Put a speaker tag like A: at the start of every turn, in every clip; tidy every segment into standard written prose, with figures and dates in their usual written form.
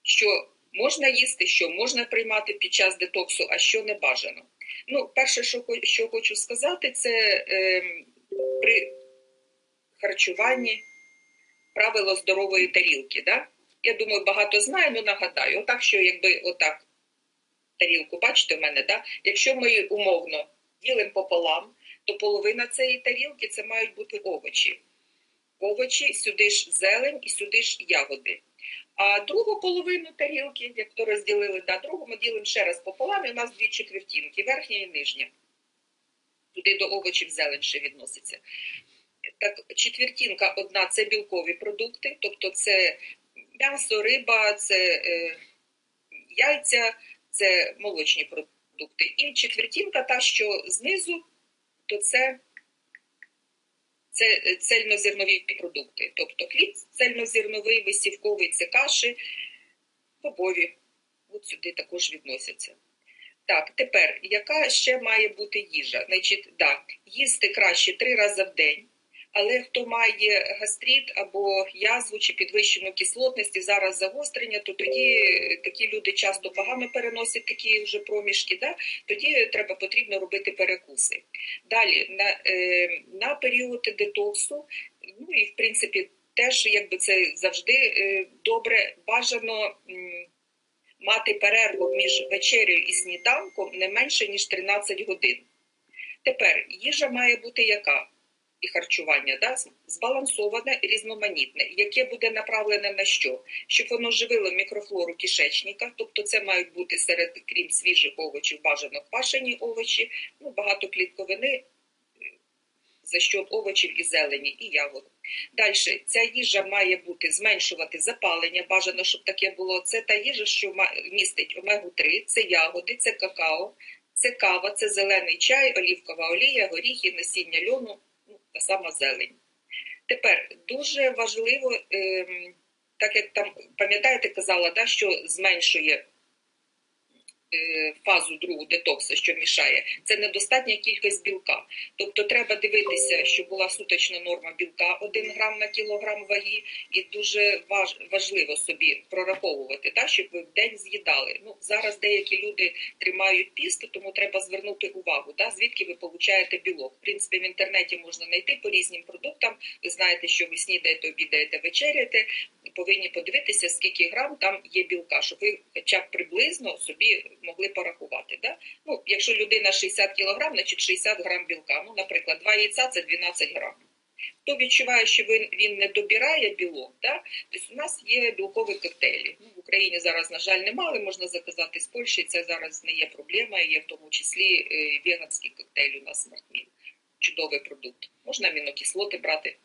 A: що можна їсти, що можна приймати під час детоксу, а що не бажано. Ну, перше, що хочу сказати, це при харчуванні правило здорової тарілки. Да? Я думаю, багато знає, але нагадаю. Отак, що якби отак тарілку, бачите в мене, да? Якщо ми умовно ділимо пополам, то половина цієї тарілки це мають бути овочі. Овочі, сюди ж зелень і сюди ж ягоди. А другу половину тарілки, як то розділили, да, другу ми ділимо ще раз пополам, і у нас 2/4, верхня і нижня. Туди до овочів зелень ще відноситься. Так, четвертинка одна – це білкові продукти, тобто це м'ясо, риба, це яйця, це молочні продукти. І четвертинка та, що знизу, то це цельнозернові продукти. Тобто хліб цельнозерновий, висівковий, це каші, бобові. От сюди також відносяться. Так, тепер, яка ще має бути їжа? Значить, да, їсти краще 3 рази в день. Але хто має гастрит або язву чи підвищену кислотність і зараз загострення, то тоді такі люди часто погано переносять такі вже проміжки, да? Тоді потрібно робити перекуси. Далі, на період детоксу, ну і в принципі теж якби це завжди добре, бажано мати перерву між вечерею і сніданком не менше, ніж 13 годин. Тепер, їжа має бути яка? І харчування, да? Збалансоване і різноманітне, яке буде направлене на що? Щоб воно живило мікрофлору кишечника, тобто це мають бути серед, крім свіжих овочів, бажано квашені овочі, ну, багато клітковини, за що овочів і зелені, і ягод. Далі, ця їжа має бути зменшувати запалення, бажано, щоб таке було. Це та їжа, що містить омегу-3, це ягоди, це какао, це кава, це зелений чай, олівкова олія, горіхи, насіння льону, та сама зелень. Тепер дуже важливо, так як там, пам'ятаєте, казала, да, що зменшує фазу другу детоксу, що мішає, це недостатня кількість білка. Тобто треба дивитися, щоб була суточна норма білка 1 грам на кілограм ваги, і дуже важливо собі прораховувати, да, щоб ви в день з'їдали. Ну, зараз деякі люди тримають піст, тому треба звернути увагу, да, звідки ви получаєте білок. В принципі, в інтернеті можна знайти по різним продуктам. Ви знаєте, що ви снідаєте, обідаєте, вечеряєте, повинні подивитися, скільки грам там є білка, щоб ви хоча б приблизно собі могли порахувати. Да? Ну, якщо людина 60 кг, значить 60 грам білка. Ну, наприклад, 2 яйця – це 12 грам. Хто відчуває, що він не добирає білок, да? Тобто у нас є білкові коктейлі. Ну, в Україні зараз, на жаль, немає, але можна заказати з Польщі, це зараз не є проблема, є в тому числі веганський коктейль у нас Смартміл. Чудовий продукт. Можна амінокислоти брати.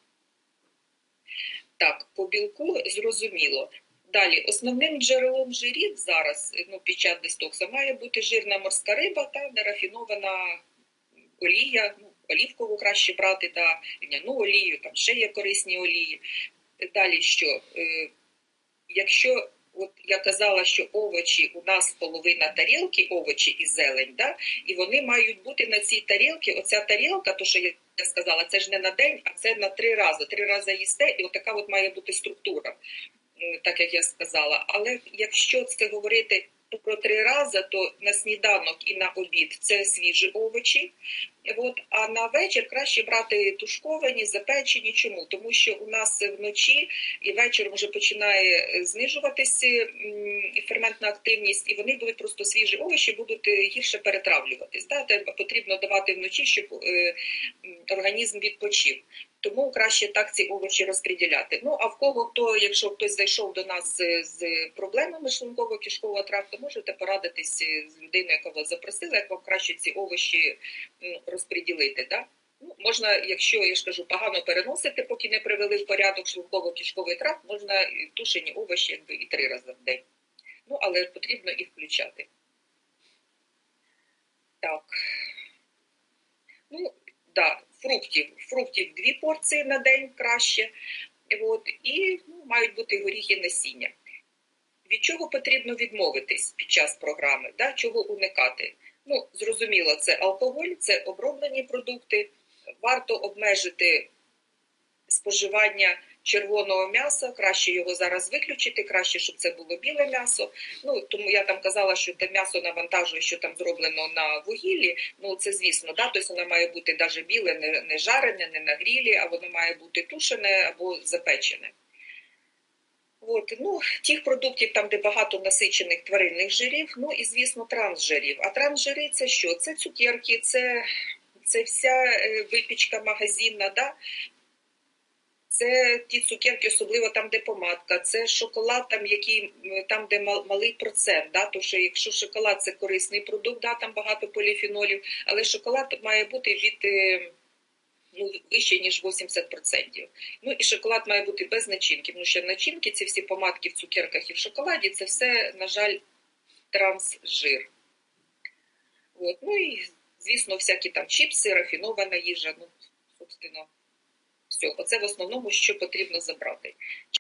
A: Так, по білку зрозуміло. Далі, основним джерелом жирів зараз, ну, під час детоксу, має бути жирна морська риба та нерафінована олія, ну, олівкову краще брати, та льняну олію, там ще є корисні олії. Далі що? Якщо, от я казала, що овочі у нас половина тарілки, овочі і зелень, да? І вони мають бути на цій тарілці, оця тарілка, то що я сказала, це ж не на день, а це на 3 рази. 3 рази їсте, і отака от має бути структура, так як я сказала. Але якщо це говорити про 3 рази, то на сніданок і на обід це свіжі овочі, от, а на вечір краще брати тушковані, запечені. Чому? Тому що у нас вночі і вечором вже починає знижуватися ферментна активність, і вони будуть просто свіжі овочі, будуть гірше перетравлюватись. Да? Треба потрібно давати вночі, щоб організм відпочив. Тому краще так ці овочі розподіляти. Ну, а в кого якщо хтось зайшов до нас з проблемами шлунково-кишкового тракту, можете порадитись з людиною, яка вас запросила, як вам краще ці овочі розподілити. Да? Ну, можна, якщо, я ж кажу, погано переносити, поки не привели в порядок шлунково-кишковий тракт, можна тушені овочі якби і 3 рази в день. Ну, але потрібно їх включати. Так. Ну, да. Фруктів 2 порції на день краще. От, і мають бути горіхи, насіння. Від чого потрібно відмовитись під час програми? Да? Чого уникати? Ну, зрозуміло, це алкоголь, це оброблені продукти. Варто обмежити споживання червоного м'яса, краще його зараз виключити, краще, щоб це було біле м'ясо. Ну, тому я там казала, що те м'ясо навантажує, що там зроблено на вугіллі. Ну, це звісно, да, тобто воно має бути навіть біле, не жарене, не на грілі, а воно має бути тушене або запечене. От, ну, тих продуктів, там, де багато насичених тваринних жирів, ну і, звісно, трансжирів. А трансжири – це що? Це цукерки, це вся випічка магазинна, да? Це ті цукерки, особливо там, де помадка, це шоколад, там де малий процент. Да? Тому що якщо шоколад – це корисний продукт, да, там багато поліфенолів, але шоколад має бути вище, ніж 80%. Ну і шоколад має бути без начинки, тому що начинки, ці всі помадки в цукерках і в шоколаді, це все, на жаль, трансжир. От. Ну і, звісно, всякі там чіпси, рафінована їжа, ну, собственно, все. Оце в основному, що потрібно забрати.